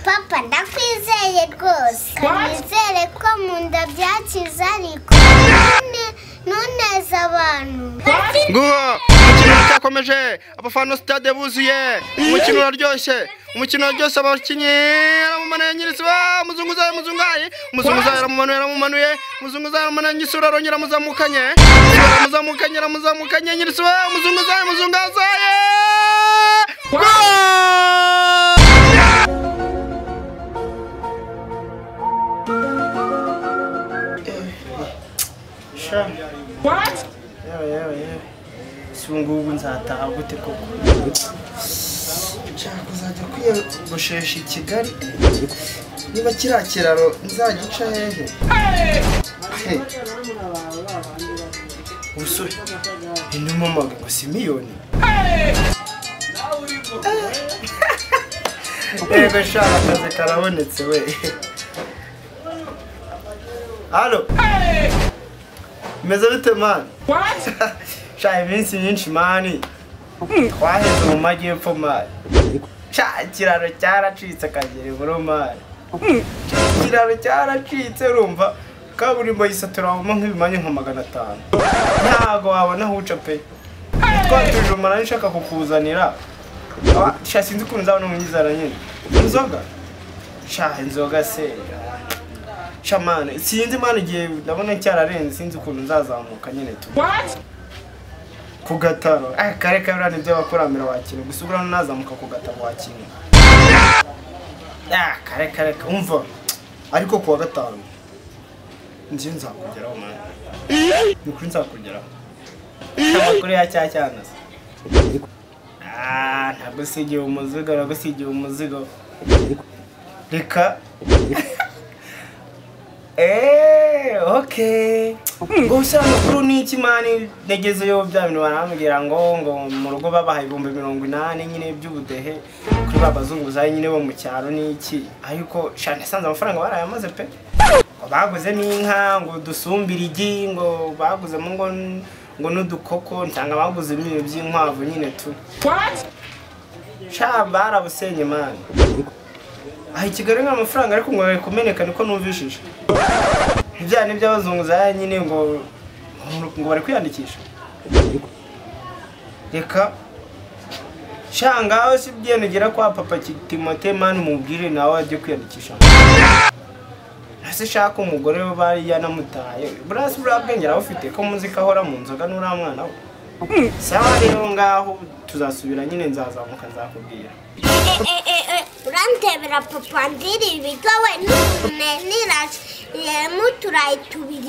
Papa ndakwizeye rwose nizere ko mu nda byakiza ariko nuneza abantu nguwo umukino irakomeje abafana stade buzuye umukino uraryoshye abakinnyi aramumanuye nyirisibo muzunguzayi aramumanuye nyisura arongera muzamukanye nyirisibo muzunguzayi What? Yeah. Sungugu nzataha gute koko. Nshaka kuzajya kwiyogoshesha i Kigali. Niba kiriya kiraro nzagica hehe. Usore. Inuma maga ngo simiyoni. Ego shaka akazi karabonetse we. Halo. Meze bite man? What? Sha iminsi myinshi mani. Twaheze mu majyepfo mani. Sha kiraro cyaracitse kagere buro mani. Kiraro cyaracitse urumva kaburimbo yisatura mu nk'ibimanye nka 500. Ntago wabona huca pe. Twatuje umara nshaka kukuzanira. Sha sinzi ukuntu nzabona umunyizara nyine. Inzoga. Sha inzoga se. Shamane sinzi mane giye ndabona cyararenze sinzi ukuntu nzazamuka nyine tu. What? Kugataro kare kabirane byo bakuramira wakine gusubira nazamuka kugataro wakine. Kare umva ariko kuwa gatanu nzi nzakugeraho mane. Nukuri nzakugeraho. Amakuru ya cyacyana. Ntabwo sigiye umuzigo. Reka okay. Gusa amakuru ni iki mani negezeyo bya bintu baramubwira ngo mu rugo babahaye 80 nyine by'ubudehe kuri babazunguzayi nyine bo mu cyaro ni iki ariko shane sanze amafaranga barayamaze pe. Baguze n'inka ngo dusumbira igi ngo baguzemo ngo n'udukoko ntanga baguze ibintu by'inkwavu nyine tu. What? Sha barabusenye mani. Kigali nk'amafaranga ariko ngo kumeneka niko numvishije. Ibya ni by'abazunguzayi nyine ngo bari kwiyandikisha. Reka shanga sibyenegera kwa papa Timote man mubwire nawe ajye kwiyandikisha. Ase shaka umugore we bari yanamutaye. Burasi burabwengera ufite ko muzika ahora mu nzoga n'ura mwana we. Sawa rero ngaho tuzasubira nyine nzazamuka nzakubwira. urantebera papa ndiri ibigawe niraje muturayi tubiri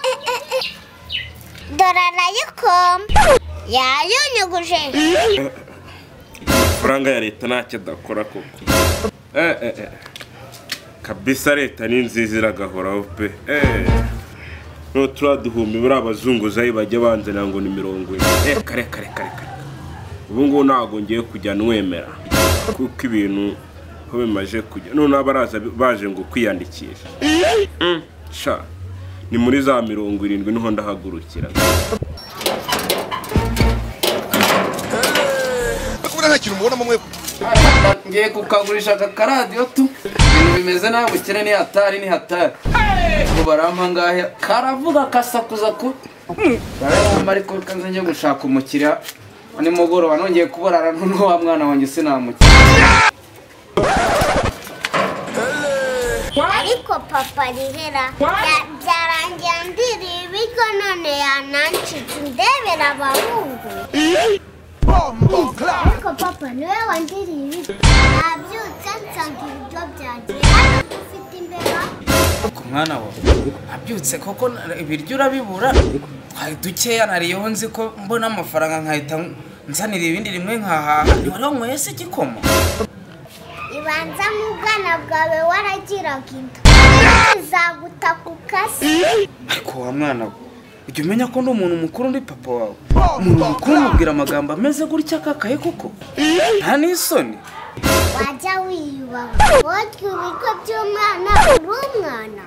dorara yikomba yayunyuguje franga ya leta ntacyo dakora koko. Kabisa leta ni nziza iragahoraho pe. No turaduhumbi buri abazunguzayi bajya banzana ngo ni 70. Kare. Ubu ngo nago ngiye kujya nwemera kuko ibintu ho bimaje kujya none abaraza baje ngo kwiyandikisha. Sha ni muri za 70 niho ndahagurukira. Bakubona nta kintu mubona mwe ngiye kukagurisha akaradiyo tu ibintu bimeze nawe bukene ni hatari ngo barampa ngahe karavuga kasakuza ku barayama ariko kanze ngiye gushaka umukiriya ni mugoroba nongeye kuborana n'uno wa mwana wanjye sinamukira. ariko papa rihera byarangiye ndiri ibigo none yanancitse ndebera abahungu. Ariko papa niwe wandiriye ibigo nabyutse nsanga ibiryo byagiye ufite imbeba ku mwana wawe abyutse koko ibiryo urabibura dukeya nariyeho nzi ko mbona amafaranga nkahita nzanira ibindi rimwe nkahaha wari wanyweye se igikoma. ibanza mu bwana bwawe waragiraga inda izaguta ku kasi. Ariko wa mwana we ujya umenya ko ndi umuntu mukuru ndi papa wawe. Umuntu mukuru mubwira amagambo ameze gutya kakaye koko nta n'isoni. Wajya wiyubaha wotwe ibigo by'umwana uri umwana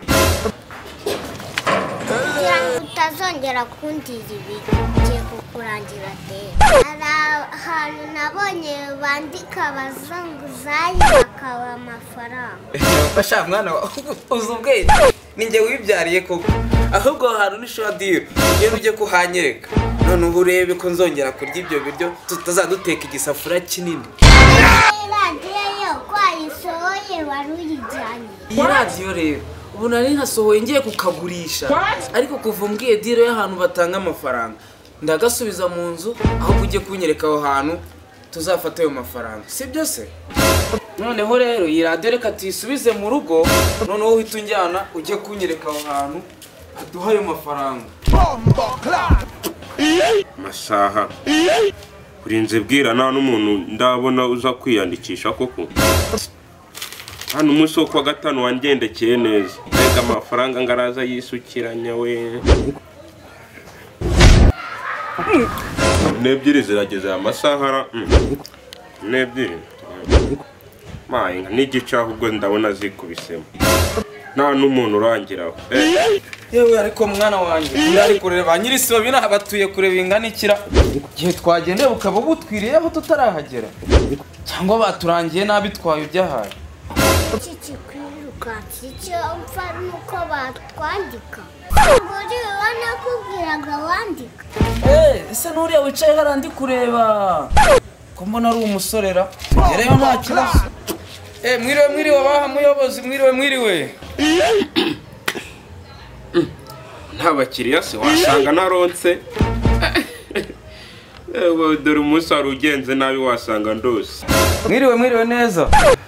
kugira ngo utazongera kundira ibigo ugiye kukurangira tera. Hari ahantu nabonye bandika abazunguzayi bakaba amafaranga. Basha mwana uzi ubwenge ninjye wibyariye koko ahubwo hari n'ishodi iyo uje kuhanyereka none ubu urebe ko nzongera kurya ibyo biryo tutazaduteka igisafura kinini. Radiyo yo kwayisohoye wari uyijyanye. Iyi radiyo rero ubu nari nkasohoye ngiye kukagurisha ariko kuva umbwiye diro y'ahantu batanga amafaranga ndagasubiza mu nzu aho kujye kunyereka aho hantu tuzafata ayo mafaranga sibyo se. Noneho rero iyi radiyo reka tuyisubize mu rugo noneho uhita unjyana ujye kunyereka aho hantu aduha ayo mafaranga. Masaha urinze bwira nta n'umuntu ndabona uza kwiyandikisha koko. Hano umunsi wo kwa gatanu wangendekeye neza reka amafaranga ngaraza yisukiranya we. Nebyiri zirageze amasaha nebyiri mayi n'igice ahubwo ndabona zikubisemo nta n'umuntu urangiraho. Yewe ariko mwana wanjye ndari kureba nyirisibo bina batuye kureba inganikira gihe twagendeye ukaba butwiriyeho tutarahagera cyangwa baturangiye nabi twaye ibyahaye. Iki kikwiruka cyo mfa nuko batwandika. Buri wana kubwiraga wandika. Ese nuriya wicaye harandi kureba ko mbona ari umusorera gereyo nta kibazo. Mwiriwe baha muyobozi mwiriwe. Nta bakiriya se wasanga naronse. Dore umunsi wari ugenze nabi wasanga ndose. Mwiriwe neza.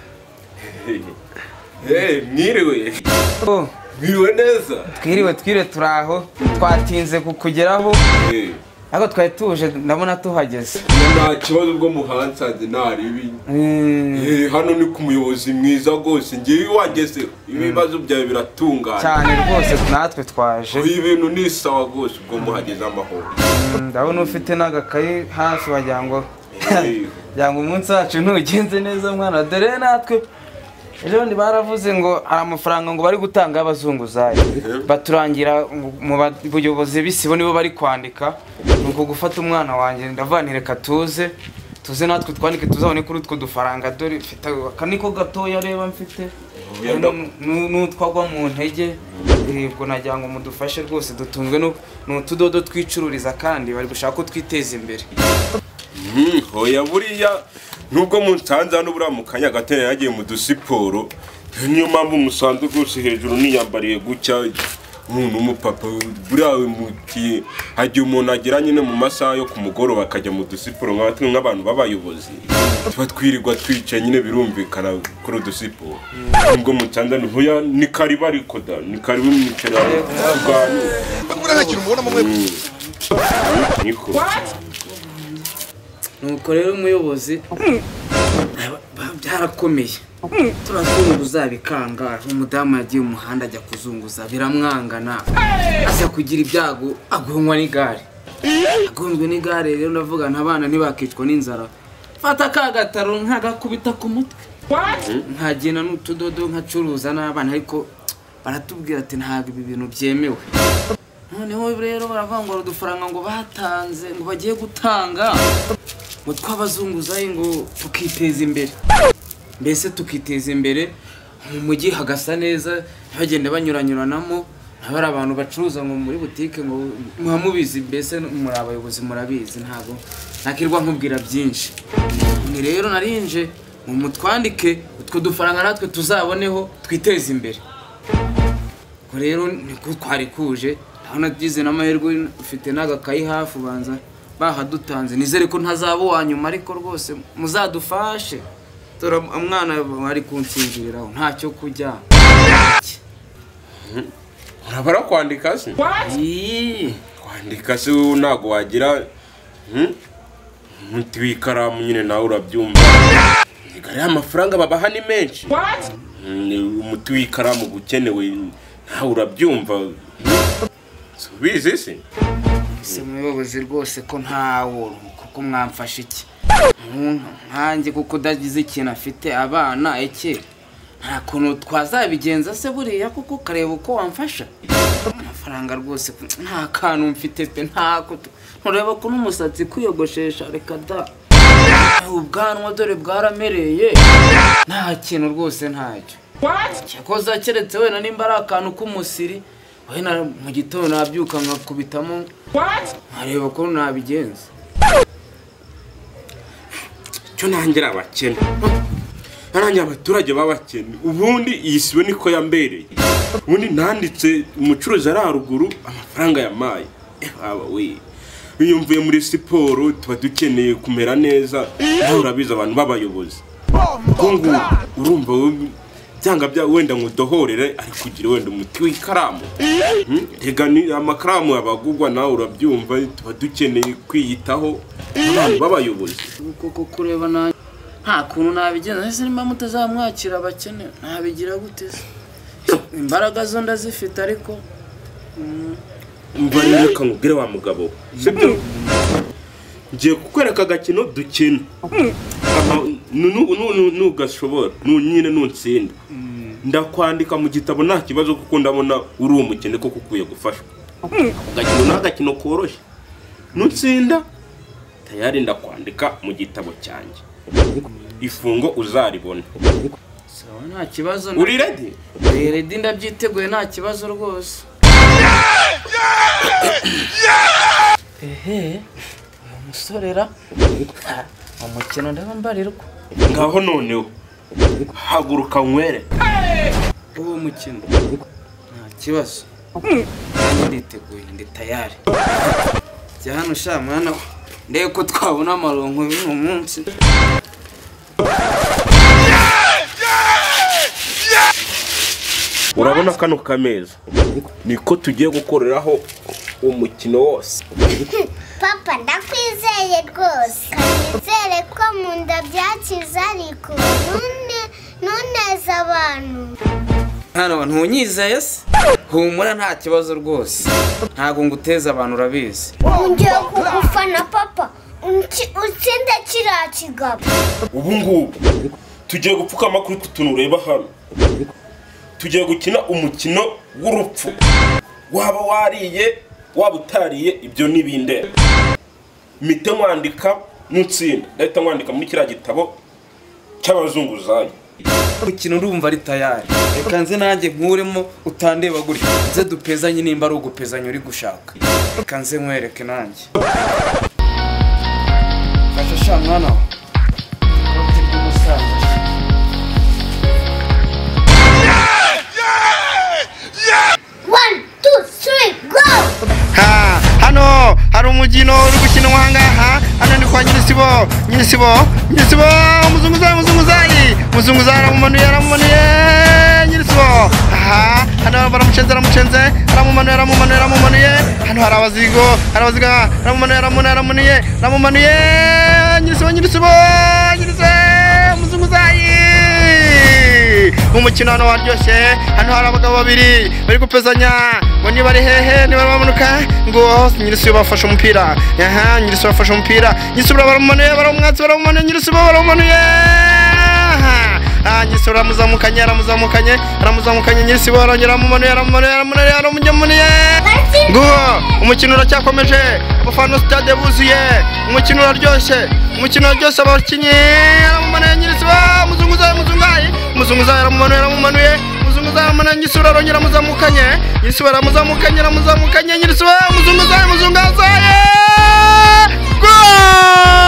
Mwiriwe neza. Twiriwe turaho twatinze kukugeraho ariko twari tuje ndabona tuhageze. Nta kibazo ubwo muhansanze naribi. Hano ni ku muyobozi mwiza rwose ngiye wageze ibibazo byawe biratungana cyane rwose natwe twaje. Ibintu ni sawa rwose ubwo muhageze amahoro. Ndabona ufite n'agakayi hafi wagira ngo umunsi wacu ntugenze neza mwana. Dore natwe ejo ndi baravuze ngo hari amafaranga ngo bari gutanga y'abazunguzayi baturangira mu buyobozi bisibo nibo bari kwandika nuko gufata umwana wanjye ndavanireka tuze natwe twandike tuzabone kuri utwo dufaranga. Dore mfite akaniko gatoya reba mfite n'utwagwa mu ntege ubwo nagira ngo mudufashe rwose dutunzwe n'utudodo twicururiza kandi bari gushaka ko twiteza imbere. Hoya buriya nubwo munsanze hano buriya mu kanya gatera yagiye mu dusiporo niyo mpamvu musanze rwose hejuru niyambariye gutya n'umupapa buriya muti hagiye umuntu agira nyine mu masaha yo ku mugoroba akajya mu dusiporo nk'abantu b'abayobozi tuba twirirwa twicaye nyine birumvikana kuri udusiporo. Nubwo munsanze hoya ni karibu ariko da ni karibu mwicara bakubura nta kintu mubona mu mwebwe. niko nuko rero umuyobozi byarakomeye turazunguza bikanga. Umudamu yagiye umuhanda ajya kuzunguza biramwangana aza kugira ibyago agonwa n'igare. Agonzwe n'igare rero ndavuga ntabana ntibakicwa n'inzara fata kagataro nkagakubita ku mutwe nkagenda n'utudodo nkacuruza n'abana ariko baratubwira ati ntabwo ibi bintu byemewe. Noneho rero baravuga ngo udufaranga ngo batanze ngo bagiye gutanga ngo twabazunguzayi ngo tukiteza imbere. Mbese tukiteza imbere mu mujyi hagasa neza bagende banyuranyuranamo abari abantu bacuruza ngo muri butike ngo muhamubizi mbese muri abayobozi murabizi ntago nakirwa nkubwira byinshi. Ni rero narinje mu mutwandike utwo dufaranga natwe tuzaboneho twiteza imbere. Ko rero niko twari kuje aho nagize n'amahirwe ufite n'agakayi hafi ubanza bahadutanze nizere ko ntazaba wanyuma ariko rwose muzadufashe. Tora umwana bari kunsinziriraho ntacyo kujya. urabara kwandika se? Kwandika se ntago wagira umuti w'ikaramu nyine nawe urabyumva. Igare amafaranga babaha ni menshi. Umuti w'ikaramu gukenewe nawe urabyumva. Subize se? Se muyobozi rwose ko ntawo kuko mwamfasha iki nkanjye kuko dagize ikintu afite abana eke nta kuntu twazabigenza se buriya kuko kareba uko wamfasha amafaranga rwose nta kantu mfite pe ntako ntureba ko n'umusatsi kwiyogoshesha reka da ubwanwa dore bwaramereye nta kintu rwose ntacyo cyakoze keretse wenda nimba ari akantu k'umusiri wenda mu gitondo nabyuka nkakubitamo nkareba ko nabigenza cyo nangira abakene nanjye abaturage b'abakene ubundi iyi sibo niko yambereye ubundi nanditse umucuruzi ari haruguru amafaranga yamaye aba we iyo mvuye muri siporo tuba dukeneye kumera neza nawe urabizi abantu b'abayobozi ngo urumva byanga bya wenda ngudohorere ari kugira wenda umuti w'ikaramu rega ni amakaramu abagugwa nawe urabyumva tuba dukeneye kwiyitaho abantu b'abayobozi kuko kureba nta kuntu nabigenza ese nimba mutazamwakira abakene nabigira gute imbaraga zo ndazifite ariko mbareka nkubwire wa mugabo sibyo ngiye kukwereka agakino dukina nugashobora nyine nutsinda ndakwandika mu gitabo nta kibazo kuko ndabona uri umukene ko kukwiye gufashwa agakino n'agakino koroshye nutsinda tayari ndakwandika mu gitabo cyanjye ifungo uzaribona sawa nta kibazo uri ready ready ndabyiteguye nta kibazo rwose ehe umusorera umukino ndabambarirwa ngaho noneho haguruka nywere uwo mukino nta kibazo nditeguye ndi tayari jya hano sha mwana ndebe ko twabona amaronko y'uyu munsi urabona kano kameza niko tugiye gukoreraho umukino wose papa ndakwizeye rwose nizere ko mu nda byakize ariko ntuneze abantu hano ntunyizeye se humura nta kibazo rwose ntabwo nguteza abantu urabizi ngiye kugufana papa utsinde kiriya kigabo ubu ngubu tugiye gupfukama kuri utuntu ureba hano tugiye gukina umukino w'urupfu waba wariye waba utariye ibyo n'ibindera mite mwandika n'utsinda ndahita mwandika muri kiriya gitabo cy'abazunguzayi umukino urumva ari tayari reka nze nanjye nkuremo utandeba gutya nze dupezanye nimba ari ugupezanya uri gushaka reka nze nkwereke nanjye fasha sha mwana we ikote ry'umusaza hano hari umukino uri gukinwa ahangaha hano ni kwa nyirisibo umuzunguzayi aramumanuye nyirisibo hano baramucenze aramumanuye hano hari abaziga aramumanuye nyirisibo umuzunguzayi umukino hano waryoshye hano hari abagabo babiri bari gupezanya ngo niba ari hehe niba bamanuka ngo nyirisibo bafashe umupira nyirisibo baramumanuye nyirisibo baramumanuye nyirisibo aramuzamukanye nyirisibo arongera aramumanuye ngo umukino uracyakomeje abafana stade buzuye umukino uraryoshye abakinnyi aramumanuye nyirisibo umuzunguzayi aramumanuye nyirisibo arongera aramuzamukanye nyirisibo umuzunguzayi